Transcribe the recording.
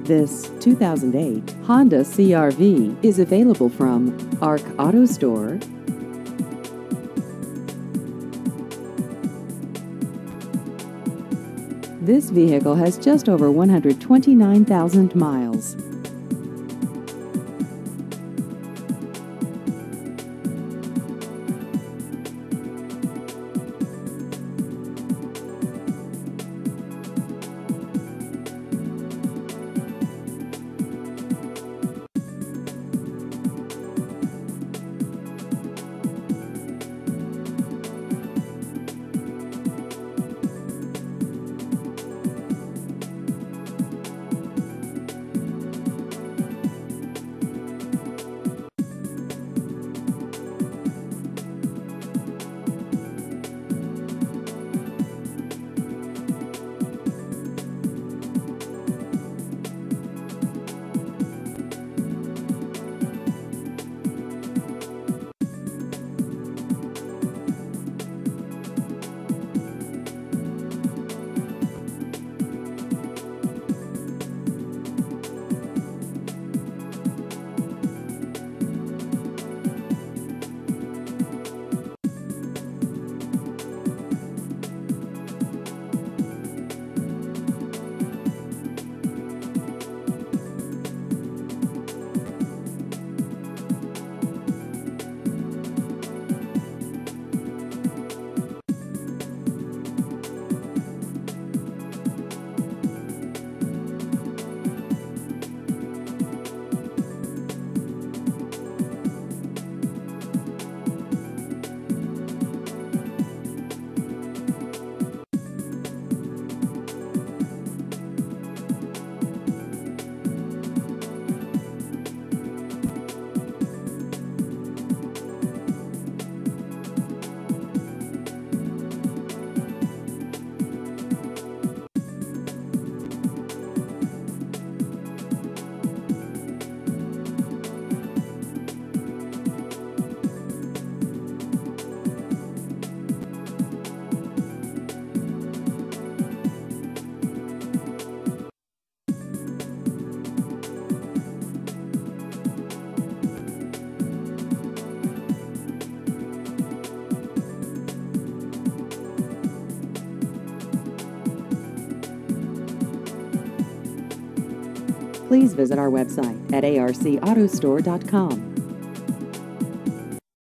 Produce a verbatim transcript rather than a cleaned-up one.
This two thousand eight Honda C R V is available from Arc Auto Store. This vehicle has just over one hundred twenty-nine thousand miles. Please visit our website at arc auto store dot com.